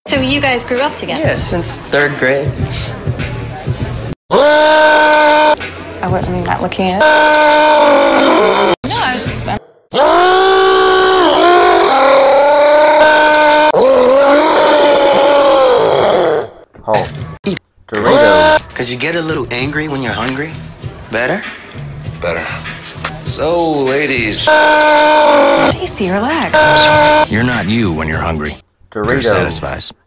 So you guys grew up together? Yeah, since 3rd grade. I mean, not looking at it. No, I was just... Oh, eat Doritos. Cause you get a little angry when you're hungry. Better? Better. So, ladies. Stacy, relax. You're not you when you're hungry. Doritos. Satisfies.